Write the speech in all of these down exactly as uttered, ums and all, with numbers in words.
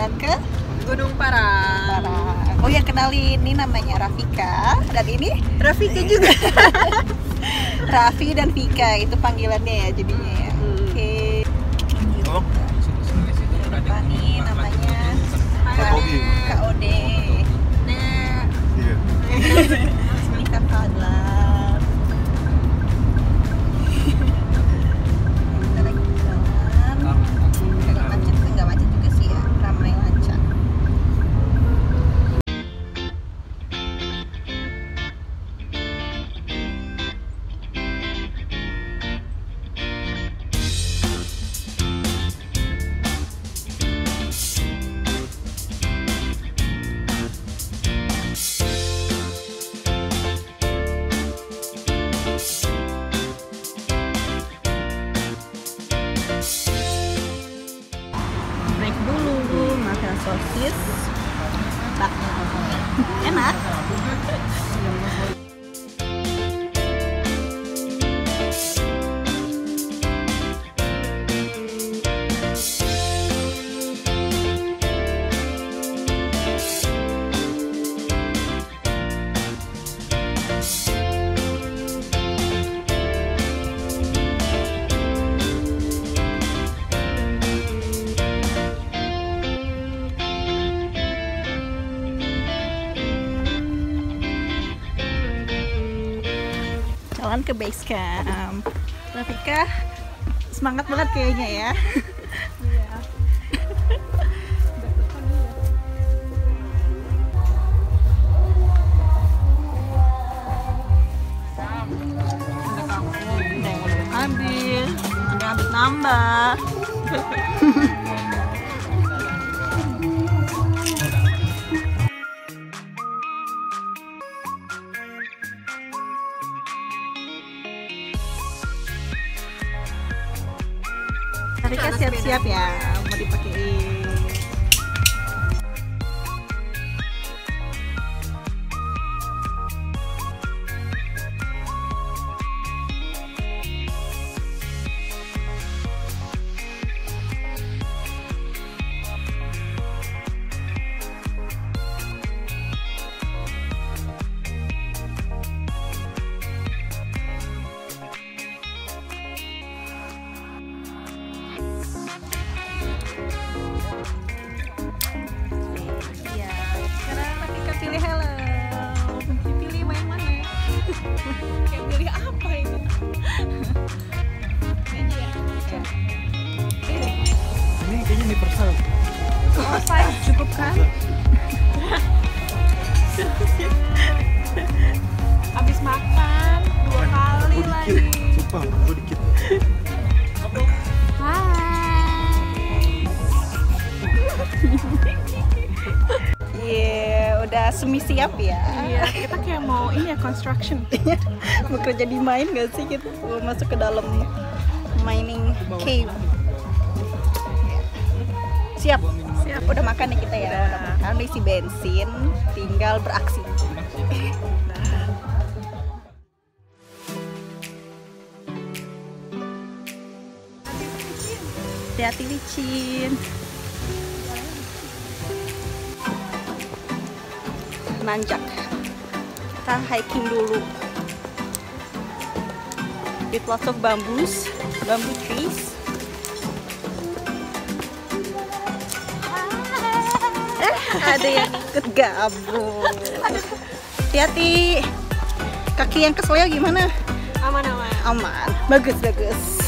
jalan ke Gunung Parang. Parang. Oh ya, kenalin, ini namanya Rafika dan ini Rafika juga. Raffi dan Vika itu panggilannya ya jadinya ya. Hmm. Oke. Apa nih namanya? K O D. Nah, Iya. Ini Kak Fadlan. Kita lagi di jalan. Agak macet, enggak macet juga sih ya. Ramai lancar. naik dulu makan sosis. Nah, enak. Jalan ke base camp. Rafika semangat banget kayaknya ya. Iya. Ambil, ada habis nambah. Rafika siap-siap ya, mau dipakein. Iya, sekarang Rafika pilih helm. Dipilih main mana? Kayak pilih apa ini? Ini ya. Ini kayaknya universal. Oh, size cukup kan? Habis makan dua kali Gue lagi. dikit, sumpah, gue dikit. Iya, udah semi siap ya. Iya, kita kayak mau ini ya construction. Mau kerja di mine gak sih kita? Mau masuk ke dalam mining cave. Siap. Siap. Udah makan nih kita ya. Udah. Udah makan, udah isi bensin, tinggal beraksi. Hati-hati licin. Nanjak. Kita hiking dulu. With lots of bamboos, bamboo trees. Eh, ada yang ikut gabung. Hati-hati. Kaki yang kesleo gimana? Aman-aman. Aman. Bagus, bagus.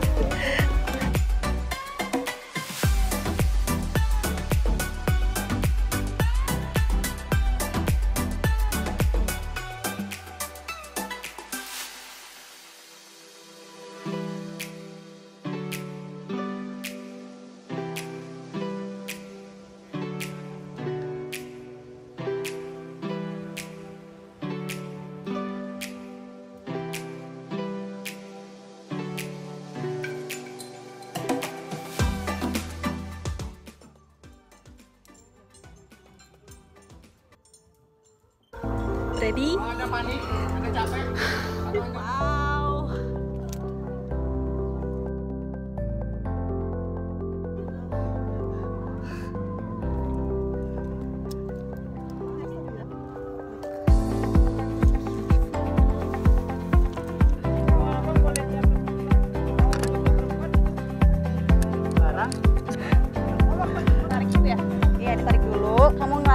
Ready? Ada panik, ada capek. Wow.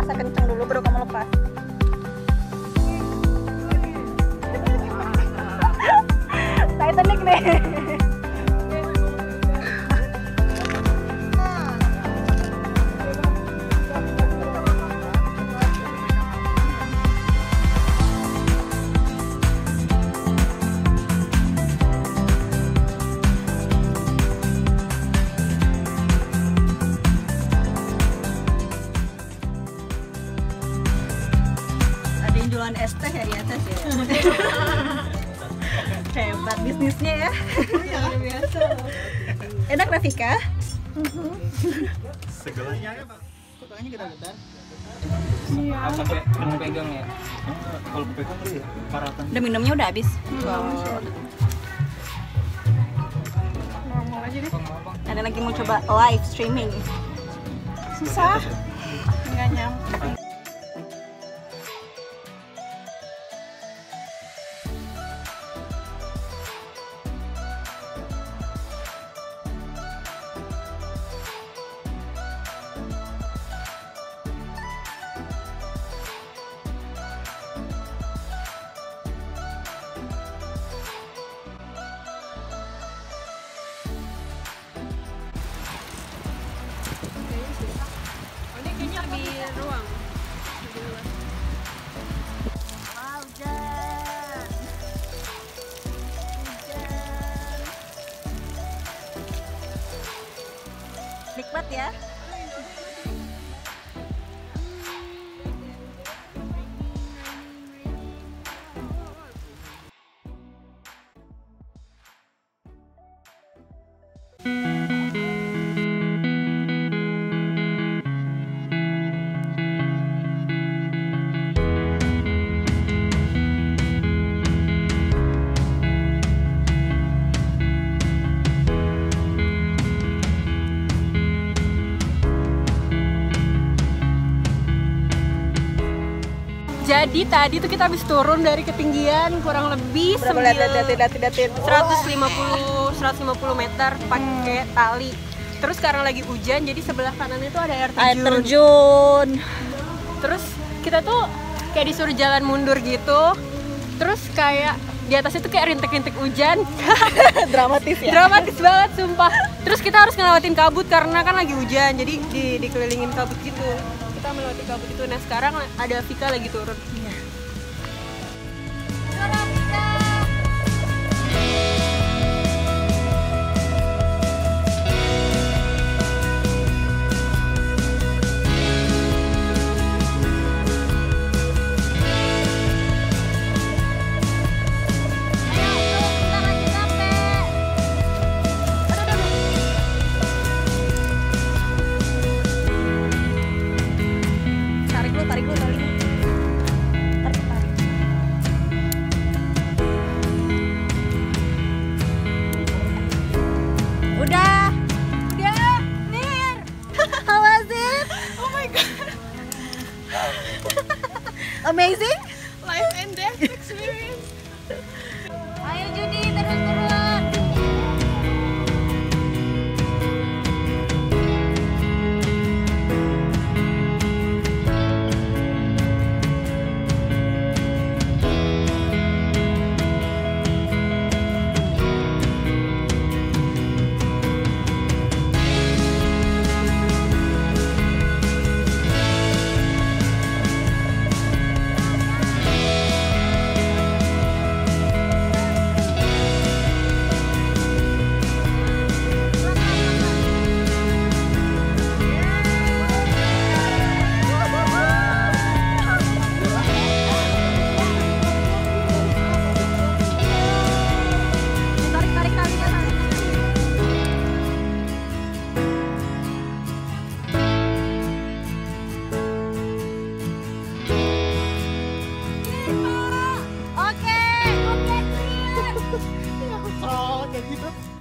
rasa kenceng dulu baru kamu lepas. Titanic nih. Jualan es teh ya di atas ya. Hebat bisnisnya ya. Luar biasa. Enak Rafika? Segalanya ya Pak. Segalanya kita getar. Iya. Apa kayak penuh pegang ya? Kalau pegang kali ya paratan. Udah minumnya udah habis. Wow. Normal aja deh. Ada lagi mau coba live streaming. Susah. Nggak nyampe. Kayaknya lebih ruang, lebih luas. Wow, hujan. Hujan. Nikmat ya. Jadi tadi tuh kita habis turun dari ketinggian kurang lebih Berapa lihat lihat lihat lihat lihat. seratus lima puluh seratus lima puluh meter pakai tali. Terus sekarang lagi hujan, jadi sebelah kanannya tuh ada air terjun. Air terjun. Terus kita tuh kayak disuruh jalan mundur gitu. Terus kayak di atasnya tuh kayak rintik-rintik hujan. Dramatis ya. Dramatis banget sumpah. Terus kita harus ngelewatin kabut karena kan lagi hujan, jadi di, dikelilingin kabut gitu. Kita melewati kabut itu. Nah sekarang ada Vika lagi turun. Iya. Tarik lu, tarik lu, tarik lu. Tarik, tarik. Udah. Udah. Mir. How was it? Oh my god, Amazing? life and death experience. Ayo Judi, terus turun. Tarik, tarik talinya, tarik. Oke, oke, clear. Oh, kayak gitu.